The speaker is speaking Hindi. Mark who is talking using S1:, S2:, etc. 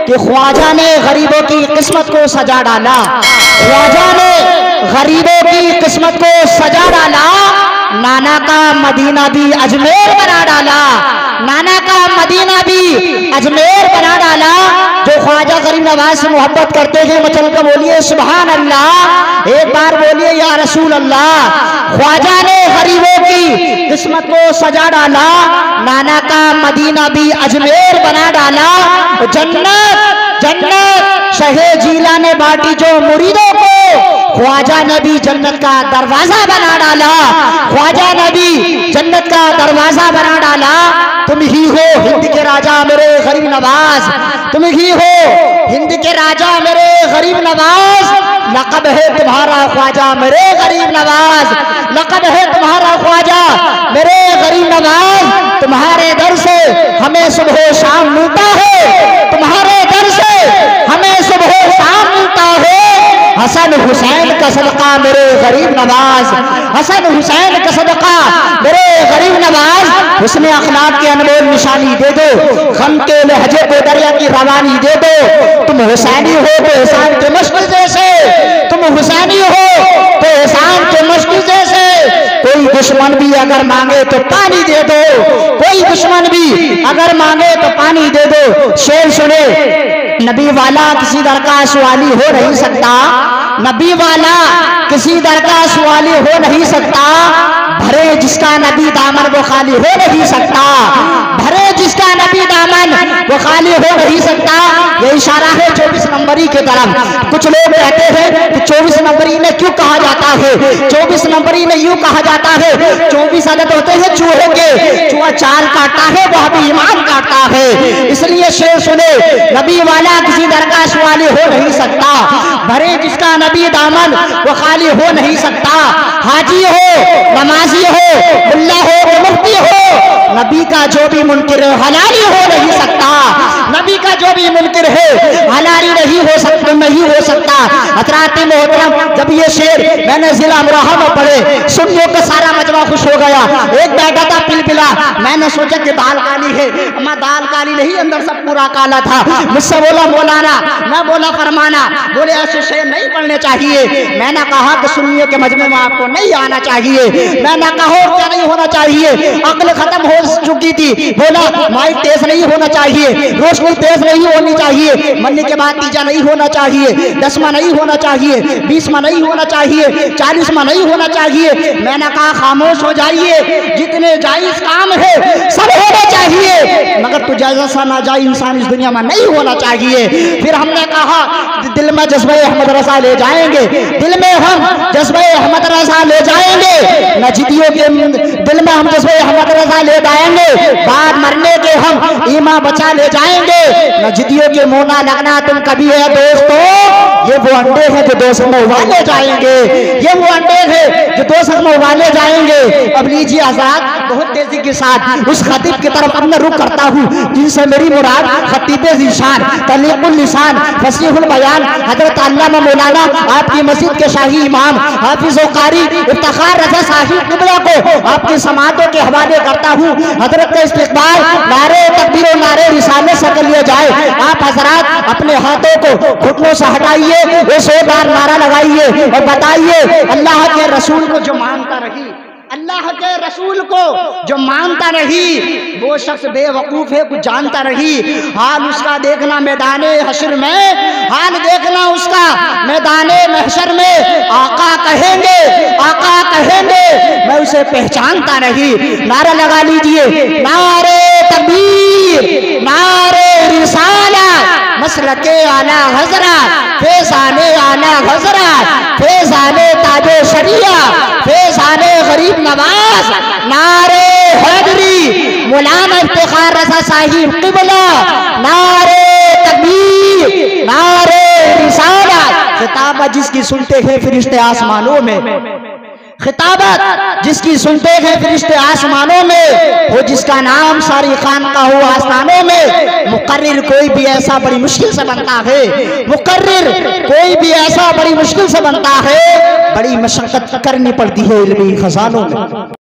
S1: कि ख्वाजा ने गरीबों की किस्मत को सजा डाला, ख्वाजा ने गरीबों की किस्मत को सजा डाला, नाना का मदीना भी अजमेर बना डाला, नाना का मदीना भी अजमेर बना डाला। जो ख्वाजा गरीब नवाज से मोहब्बत करते थे मचल कर बोलिए सुभान अल्लाह, एक बार बोलिए या रसूल अल्लाह। ख्वाजा ने गरीबों की किस्मत को सजा डाला, नाना का मदीना भी अजमेर बना डाला। जन्नत जन्नत शहे जीला ने बांटी जो मुरीदों को, ख्वाजा ने भी जन्नत का दरवाजा बना डाला, ख्वाजा ने भी जन्नत का दरवाजा बना डाला। तुम ही हो हिंद के राजा मेरे गरीब नवाज, तुम ही हो हिंद के राजा मेरे गरीब नवाज। लक़ब है तुम्हारा ख्वाजा मेरे गरीब नवाज, लक़ब है तुम्हारा ख्वाजा मेरे गरीब नवाज। तुम्हारे दर से हमें सुबह शाम मिलता है, तुम्हारे दर से हमें सुबह शाम मिलता है। हसन हुसैन का सदका मेरे गरीब नवाज, हसन हुसैन का सदका मेरे गरीब नवाज। हुस्न अखलाक की अनमोल निशानी दे दो, गम के लहजे को दरिया की रवानी दे दो। तुम हुसैनी हो तो एहसान के मुश्किल जैसे, तुम हुसैनी हो तो एहसान के मुश्किल जैसे। कोई दुश्मन भी अगर मांगे तो पानी दे दो, कोई दुश्मन भी अगर मांगे तो पानी दे दो। शेर सुने, नबी वाला किसी दर का सवाली हो नहीं सकता, नबी वाला किसी दर का सवाली हो नहीं सकता। भरे जिसका नबी दामन वो खाली हो नहीं सकता, भरे जिसका नबी दामन वो खाली हो नहीं सकता। ये इशारा है 24 नंबरी के तरफ। कुछ लोग कहते हैं कि 24 नंबरी में क्यों कहा जाता है, 24 नंबरी में यूं कहा जाता है। 24 अदद होते हैं चूहे के, चूहा चाल काटता है वह भी ईमान काटता है। इसलिए शेर सुने, नबी वाला किसी दर का सवाली हो नहीं सकता, भरे जिसका नबी दामन वो खाली हो नहीं सकता। हाजी हो नमाजी हो मुल्ला हो मुफ्ती हो, नबी का जो भी मुनकिर है हलाली हो नहीं सकता, नबी का जो भी मुनकिर है हलाली नहीं हो सकता, नहीं हो सकता। हज़रात मोहतरम, जब ये शेर मैंने जिला अमरोहा में पढ़े, सुनियों का सारा मजमा खुश हो गया। एक बैठा था पिलपिला, मैंने सोचा कि दाल काली है, अम्मा दाल काली नहीं, अंदर सब पूरा काला था। मुझसे बोला मौलाना, मैं बोला फरमाना, बोले ऐसे शेर नहीं पढ़ने चाहिए। मैंने कहा कि सुनियों के मजमे में आपको नहीं आना चाहिए। मैंने कहा क्या नहीं होना चाहिए, अक्ल खत्म हो चुकी थी। बोला माइक तेज नहीं होना चाहिए, रोशनी तेज नहीं होनी चाहिए, मरने के बाद तीजा नहीं होना चाहिए, 10वां नहीं होना चाहिए, 20वां नहीं होना चाहिए, 40वां नहीं होना चाहिए। मैंने कहा खामोश हो जाइए, जितने जायज काम है सब होना चाहिए, मगर तो जैसा ना जाए इंसान इस दुनिया में नहीं होना चाहिए। फिर हमने कहा दिल में जज्बे अहमद रजा ले जाएंगे, दिल में हम जज्बे अहमद रजा ले जाएंगे, नजदियों के दिल में हम जज्बे अहमद रजा ले जाएंगे, बाद मरने के हम ईमा बचा ले जाएंगे। नजदियों के मुंह ना लगना तुम कभी है दोस्तों, ये वो अंडे हैं जो दोस्त में उबाले जाएंगे, ये वो अंडे हैं जो दोस्त में उबाले जाएंगे। अब लीजिए आजाद, बहुत तेजी के साथ उस खतीब की तरफ अपना रुख करता हूँ जिनसे मेरी मुराद खतीब ज़ीशान, तलीक़ुल लिसान, फसीहुल बयान हजरत अल्लामा मौलाना आपकी मस्जिद के शाही इमाम हाफिज़ व कारी इफ्तिखार रज़ा साहिब क़िबला को आपकी समातों के हवाले करता हूँ। हजरत का इस्तिक़बाल नारे तकबीर और नारे रिसालत से कर लिया जाए। आप हजरात अपने हाथों को घुटनों से हटाइए, वो 100 बार नारा लगाइए और बताइए अल्लाह के रसूल को जो मानता रही, अल्लाह के रसूल को जो मानता रही, वो शख्स बेवकूफ है, कुछ जानता रही। हाल उसका देखना मैदाने हशर में, हाल देखना उसका मैदाने महशर में। आका कहेंगे, आका कहेंगे, मैं उसे पहचानता नहीं। नारा लगा लीजिए, नारे तकबीर, नारे रिसालत, मसलके आला हज़रत, फैज़ाने आला हज़रत, फैज़ाने ताजो शरिया, फैज़ाने गरीब नवाज, नारे हैदरी, मौलाना इफ्तिखार रज़ा साहिब क़िबला, नारे तकबीर, नारे रिसालत। खिताबत जिसकी सुनते हैं फरिश्ते आसमानों में, खिताबत जिसकी सुनते हैं फरिश्ते आसमानों में, वो जिसका नाम सारी खानका हो आस्थानों में। मुकर्रिर कोई भी ऐसा बड़ी मुश्किल से बनता है, मुकर्रिर कोई भी ऐसा बड़ी मुश्किल से बनता है, बड़ी मशक्कत करनी पड़ती है इल्मी खजानों में।